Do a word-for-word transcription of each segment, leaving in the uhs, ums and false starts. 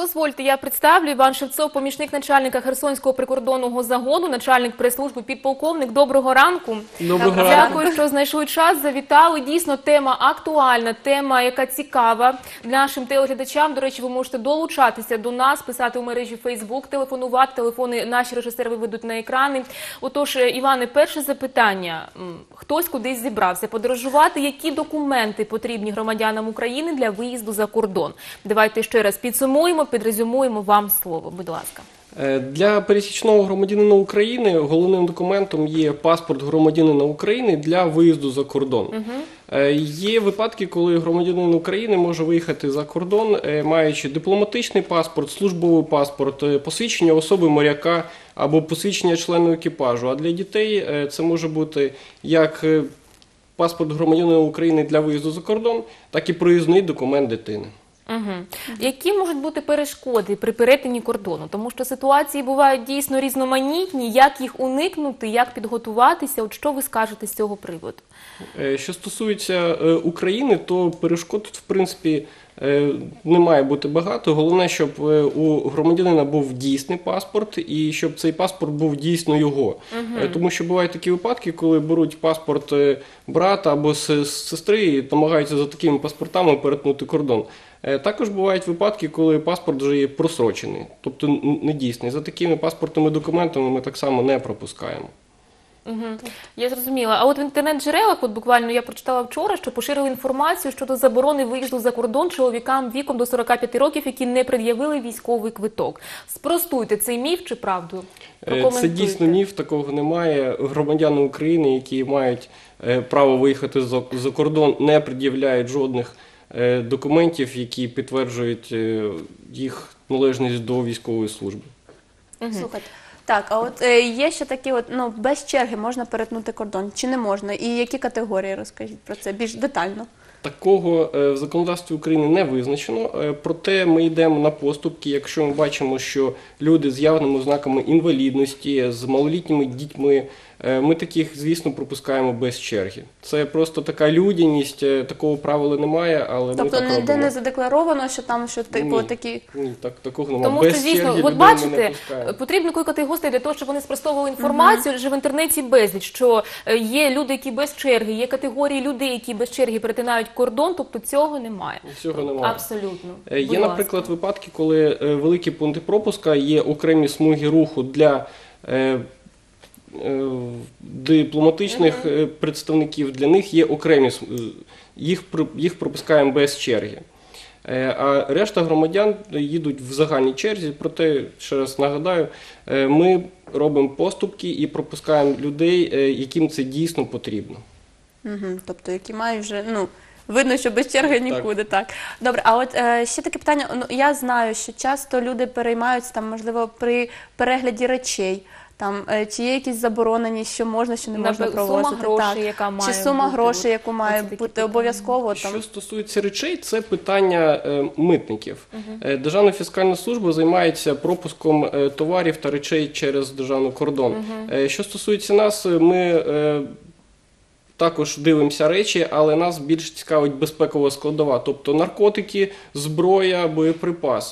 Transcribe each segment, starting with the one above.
дозвольте, я представлю. Іван Шевцов, помічник начальника Херсонського прикордонного загону, начальник прес-служби, підполковник. Доброго ранку. Доброго ранку. Дякую, що знайшли час, завітали. Дійсно, тема актуальна, тема, яка цікава нашим телеглядачам. До речі, ви можете долучатися до нас, писати у мережі Фейсбук, телефонувати. Телефони наші режисери виведуть на екрани. Отож, Іване, перше запитання. Хтось кудись зібрався подорожувати. Які документи потрібні громадянам України для виїзду за кордон? Давайте ще раз підсумуємо, підрезюмуємо, вам слово, будь ласка. Для пересічного громадянина України головним документом є паспорт громадянина України для виїзду за кордон. Угу. Є випадки, коли громадянин України може виїхати за кордон, маючи дипломатичний паспорт, службовий паспорт, посвідчення особи моряка або посвідчення члену екіпажу. А для дітей це може бути як паспорт громадянина України для виїзду за кордон, так і проїзний документ дитини. Угу. Які можуть бути перешкоди при перетині кордону? Тому що ситуації бувають дійсно різноманітні. Як їх уникнути, як підготуватися? От що ви скажете з цього приводу? Що стосується України, то перешкод, в принципі, не має бути багато. Головне, щоб у громадянина був дійсний паспорт і щоб цей паспорт був дійсно його. Угу. Тому що бувають такі випадки, коли беруть паспорт брата або сестри і намагаються за такими паспортами перетнути кордон. Також бувають випадки, коли паспорт вже є просрочений, тобто недійсний. За такими паспортними документами ми так само не пропускаємо. Угу. Я зрозуміла. А от в інтернет-джерелах, от буквально я прочитала вчора, що поширили інформацію щодо заборони виїзду за кордон чоловікам віком до сорока п'яти років, які не пред'явили військовий квиток. Спростуйте, цей міф чи правду? Це дійсно міф, такого немає. Громадяни України, які мають право виїхати за кордон, не пред'являють жодних документів, які підтверджують їх належність до військової служби. Угу. Слухайте. Так, а от е, є ще такі, от, ну, без черги можна перетнути кордон, чи не можна? І які категорії, розкажіть про це більш детально? Такого е, в законодавстві України не визначено, е, проте ми йдемо на поступки, якщо ми бачимо, що люди з явними ознаками інвалідності, з малолітніми дітьми, е, ми таких, звісно, пропускаємо без черги. Це просто така людяність, е, такого правила немає, але тобто ми так робимо. Тобто ніде не задекларовано, що там, що типу Ні, такі... Ні, так, такого немає. Тому без що, звісно, черги от людей бачите, ми не пускаємо. потрібно кликати гостей для того, щоб вони спростовували інформацію, адже угу. в інтернеті безліч, що є люди, які без черги, є категорії людей, які без черги перетинають кордон, тобто цього немає. Цього немає. Абсолютно. Є, Будь наприклад, ласка. випадки, коли великі пункти пропуска, є окремі смуги руху для е, е, дипломатичних uh-huh. представників, для них є окремі, їх, їх пропускаємо без черги. Е, а решта громадян їдуть в загальній черзі, проте, ще раз нагадаю, е, ми робимо поступки і пропускаємо людей, е, яким це дійсно потрібно. Угу, тобто, які мають вже, ну, видно, що без черги нікуди, так. так. Добре, а от е, ще таке питання, ну, я знаю, що часто люди переймаються, там, можливо, при перегляді речей, там, е, чи є якісь заборонені, що можна, що не можна Наприклад, провозити. сума грошей, так. яка має Чи сума бути, грошей, яку має бути обов'язково. Що стосується речей, це питання е, митників. Uh-huh. Е, Державна фіскальна служба займається пропуском е, товарів та речей через державний кордон. Uh-huh. Е, що стосується нас, ми... Е, також дивимося речі, але нас більш цікавить безпекова складова, тобто наркотики, зброя, боєприпаси.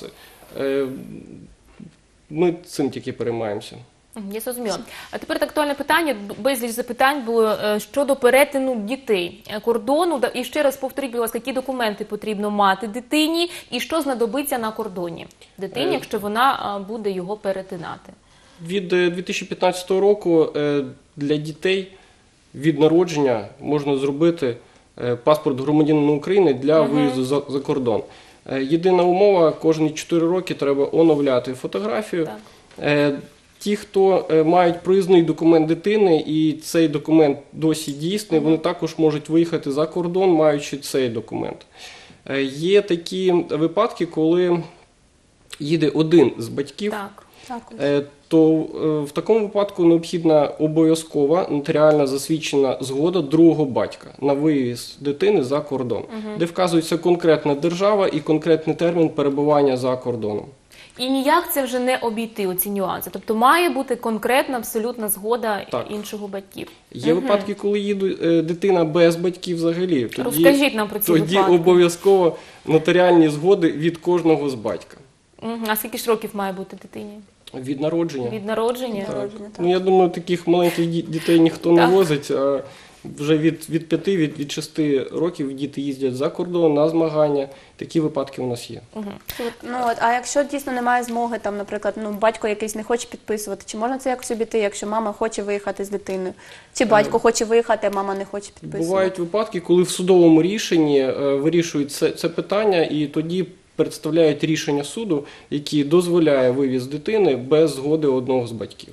Ми цим тільки переймаємося. Я зрозуміла. А тепер актуальне питання, безліч запитань було щодо перетину дітей кордону. І ще раз повторіть, будь ласка, які документи потрібно мати дитині і що знадобиться на кордоні дитині, якщо вона буде його перетинати? Від дві тисячі п'ятнадцятого року для дітей від народження можна зробити паспорт громадянина України для uh-huh. виїзду за, за кордон. Єдина умова, кожні чотири роки треба оновляти фотографію. Так. Ті, хто мають проїзний документ дитини і цей документ досі дійсний, uh-huh. вони також можуть виїхати за кордон, маючи цей документ. Є такі випадки, коли їде один з батьків. Так. То в такому випадку необхідна обов'язкова нотаріальна засвідчена згода другого батька на виїзд дитини за кордон, угу. де вказується конкретна держава і конкретний термін перебування за кордоном. І ніяк це вже не обійти, оці нюанси. Тобто має бути конкретна, абсолютна згода так. іншого батьків. Є угу. випадки, коли їде дитина без батьків взагалі. Тоді, розкажіть нам про ці тоді випадки. Тоді обов'язково нотаріальні згоди від кожного з батька. Мгм. А скільки ж років має бути дитині? Від народження. Від народження? Так. Народження, так. Ну, я думаю, таких маленьких ді- дітей ніхто не Так. возить, а вже від, від п'яти, від, від шести років діти їздять за кордон на змагання. Такі випадки у нас є. Мгм. От, ну, от, а якщо дійсно немає змоги, там, наприклад, ну, батько якийсь не хоче підписувати, чи можна це якось обійти, якщо мама хоче виїхати з дитиною? Чи батько хоче виїхати, а мама не хоче підписувати? Бувають випадки, коли в судовому рішенні е, вирішують це, це питання, і тоді представляють рішення суду, який дозволяє вивіз дитини без згоди одного з батьків.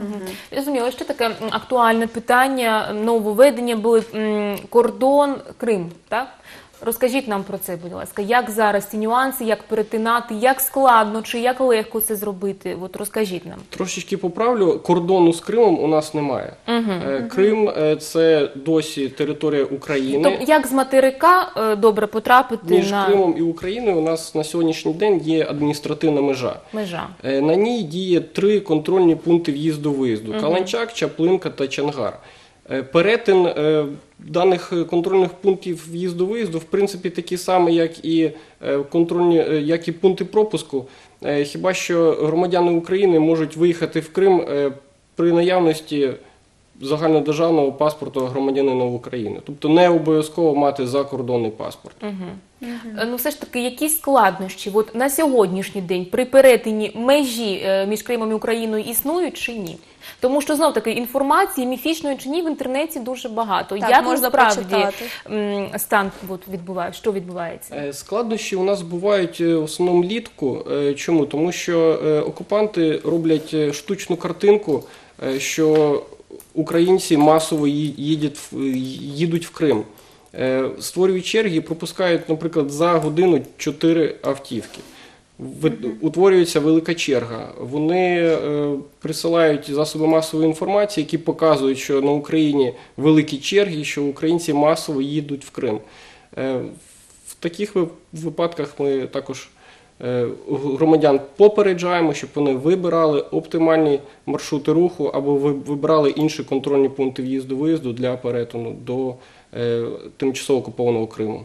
Я розумію, ще таке м, актуальне питання, нововведення були м, кордон Крим, так? Розкажіть нам про це, будь ласка. Як зараз ці нюанси, як перетинати, як складно чи як легко це зробити? От розкажіть нам. Трошечки поправлю, кордону з Кримом у нас немає. Е, Крим е, – це досі територія України. Тобто, як з материка е, добре потрапити Між на Кримом і Україною у нас на сьогоднішній день є адміністративна межа. межа? Е, На ній діє три контрольні пункти в'їзду-виїзду – Каланчак, Чаплинка та Чангар. Е, Перетин е, даних контрольних пунктів в'їзду-виїзду, в принципі, такі самі, як і е, контрольні, е, як і пункти пропуску. Е, Хіба що громадяни України можуть виїхати в Крим е, при наявності загальнодержавного паспорту громадянина України. Тобто не обов'язково мати закордонний паспорт. Е, Ну, все ж таки, які складнощі от на сьогоднішній день при перетині межі е, між Кримом і Україною існують чи ні? Тому що, знов таки, інформації, міфічної чи ні, в інтернеті дуже багато. Так, Як можна насправді почитати. м, стан от, відбувається, що відбувається? Е, Складнощі у нас бувають е, в основному влітку. Е, Чому? Тому що е, окупанти роблять е, штучну картинку, е, що українці масово ї- їдять в- їдуть в Крим. Е, Створюють черги і пропускають, наприклад, за годину чотири автівки. Ви- Утворюється велика черга. Вони е, присилають засоби масової інформації, які показують, що на Україні великі черги, що українці масово їдуть в Крим. Е, в таких ви- випадках ми також е, громадян попереджаємо, щоб вони вибирали оптимальні маршрути руху або ви- вибирали інші контрольні пункти в'їзду-виїзду для перетину до е, тимчасово окупованого Криму.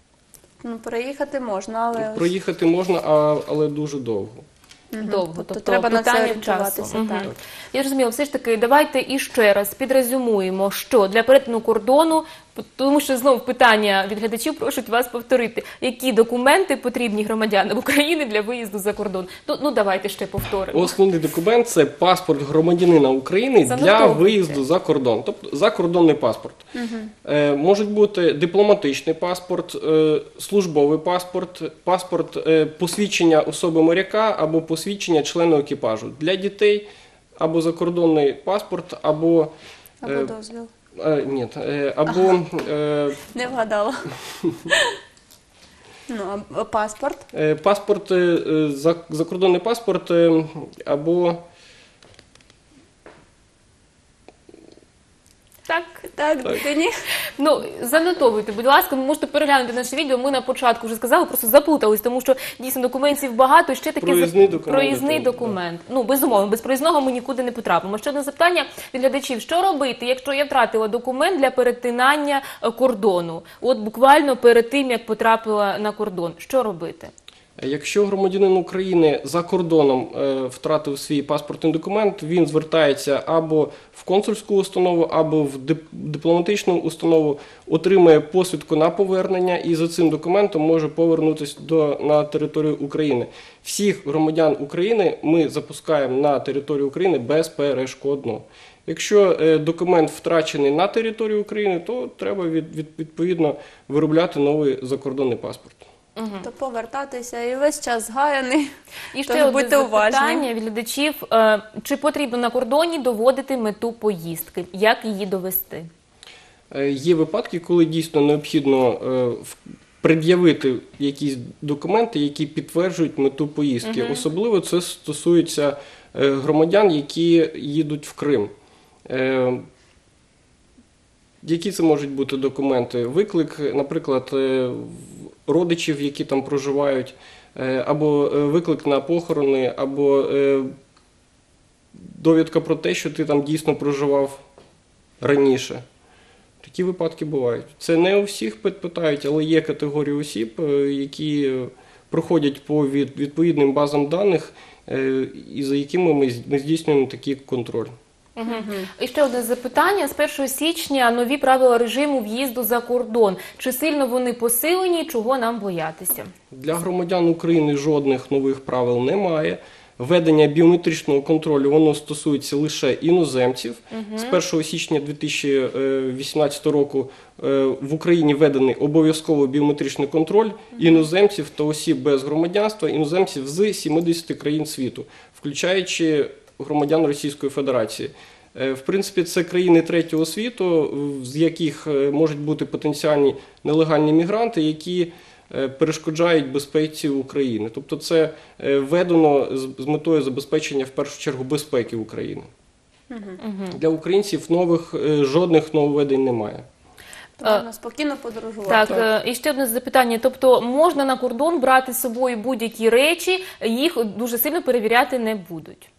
Ну, переїхати можна, але ось- Проїхати можна, а, але дуже довго. Довго, Тобто тобто треба на це питання орієнтуватися, часу. Мгм. так. Я розумію, все ж таки, давайте іще раз підрезюмуємо, що для перетину кордону, тому що знову питання від глядачів просять вас повторити, які документи потрібні громадянам України для виїзду за кордон. Ну, ну давайте ще повторимо. Основний документ – це паспорт громадянина України для Занотовуйте. виїзду за кордон, тобто закордонний паспорт. Е, можуть бути дипломатичний паспорт, е, службовий паспорт, паспорт е, посвідчення особи моряка або посвідчення члена екіпажу. Для дітей або закордонний паспорт, або Або Е, дозвіл. е, ні, е, або е, Не вгадала. Ну, а паспорт. е, паспорт, е, е, за- закордонний паспорт, е, або Так? Так, дитині. Ну, занотовуйте, будь ласка, ви можете переглянути наше відео. Ми на початку вже сказали, просто заплутались, тому що дійсно документів багато. Ще таке Проїзний зап- документ, проїзний так. документ. Ну, безумовно, без проїзного ми нікуди не потрапимо. Ще одне запитання від глядачів: що робити, якщо я втратила документ для перетинання е, кордону? От буквально перед тим, як потрапила на кордон, що робити? Якщо громадянин України за кордоном е, втратив свій паспортний документ, він звертається або в консульську установу, або в дип- дипломатичну установу, отримує посвідку на повернення і за цим документом може повернутися до, на територію України. Всіх громадян України ми запускаємо на територію України безперешкодно. Якщо е, документ втрачений на території України, то треба від, від, відповідно виробляти новий закордонний паспорт. То повертатися і весь час згаяний. І ще Тож одне будьте уважні. запитання від глядачів: Е, чи потрібно на кордоні доводити мету поїздки? Як її довести? Е, Є випадки, коли дійсно необхідно е, в- пред'явити якісь документи, які підтверджують мету поїздки. Особливо це стосується е, громадян, які їдуть в Крим. Е, Які це можуть бути документи? Виклик, наприклад, е, в- родичів, які там проживають, е, або е, виклик на похорони, або е, довідка про те, що ти там дійсно проживав раніше. Такі випадки бувають. Це не у всіх пит- питають, але є категорії осіб, е, які е, проходять по від- відповідним базам даних, е, і за якими ми з- ми здійснюємо такий контроль. Мгм. І ще одне запитання. З першого січня нові правила режиму в'їзду за кордон. Чи сильно вони посилені, чого нам боятися? Для громадян України жодних нових правил немає. Введення біометричного контролю воно стосується лише іноземців. З першого січня дві тисячі вісімнадцятого року е, в Україні введений обов'язковий біометричний контроль іноземців та осіб без громадянства, іноземців з сімдесят країн світу, включаючи громадян Російської Федерації. Е, В принципі, це країни третього світу, з яких е, можуть бути потенціальні нелегальні мігранти, які е, перешкоджають безпеці України. Тобто це е, введено з- з метою забезпечення в першу чергу безпеки України. Для українців нових е, жодних нововведень немає. Можна спокійно подорожувати. Так, е, і ще одне запитання. Тобто можна на кордон брати з собою будь-які речі, їх дуже сильно перевіряти не будуть?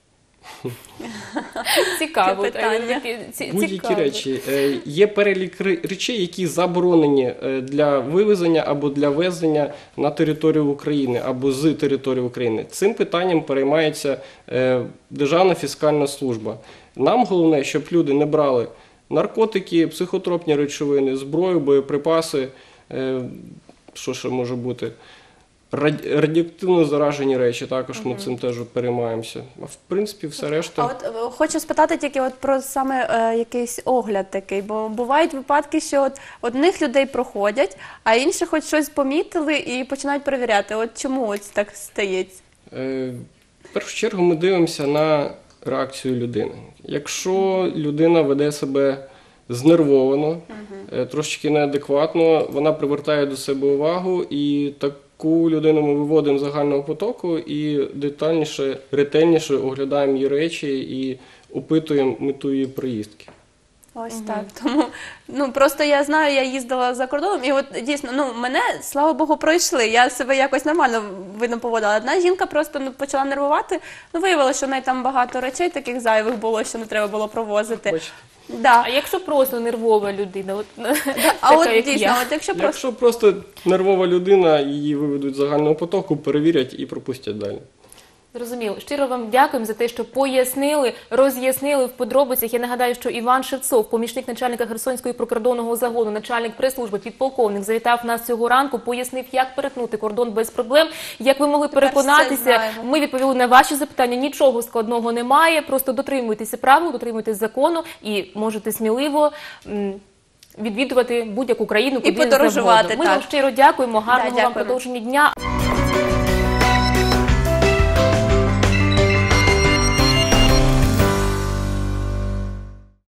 Цікаво. Таке питання. Таке ці- Будь-які цікаво. речі. Е, Є перелік ре- речей, які заборонені е, для вивезення або для везення на територію України або з території України. Цим питанням переймається е, Державна фіскальна служба. Нам головне, щоб люди не брали наркотики, психотропні речовини, зброю, боєприпаси, е, що ще може бути, раді- радіоактивно заражені речі, також ми цим теж переймаємося. А в принципі, все решта. А от е, хочу спитати тільки от про саме е, якийсь огляд такий, бо бувають випадки, що от одних людей проходять, а інші хоч щось помітили і починають перевіряти. От чому ось так стається? Е, В першу чергу ми дивимося на реакцію людини. Якщо людина веде себе знервовано, е, трошечки неадекватно, вона привертає до себе увагу, і таку людину ми виводимо з загального потоку і детальніше, ретельніше оглядаємо її речі і опитуємо мету її проїздки. Ось так. Тому ну просто я знаю, я їздила за кордоном, і от дійсно, ну мене, слава Богу, пройшли. Я себе якось нормально видно поводила. Одна жінка просто ну почала нервувати. Ну виявилося, що в неї там багато речей таких зайвих було, що не треба було провозити. Бачите? Да. А якщо просто нервова людина? От, А така, от як дійсно, я. от якщо просто Якщо просто нервова людина, її виведуть з загального потоку, перевірять і пропустять далі. Зрозуміло. Щиро вам дякуємо за те, що пояснили, роз'яснили в подробицях. Я нагадаю, що Іван Шевцов, помічник начальника Херсонської прикордонного загону, начальник прес-служби, підполковник, завітав нас цього ранку, пояснив, як перетнути кордон без проблем. Як ви могли Тепер все переконатися, знаємо. ми відповіли на ваші запитання. Нічого складного немає, просто дотримуйтеся правил, дотримуйтесь закону і можете сміливо м, відвідувати будь-яку країну, куди подорожувати, завгодно. Ми вам так. щиро дякуємо, гарного вам дякуємо. продовження дня.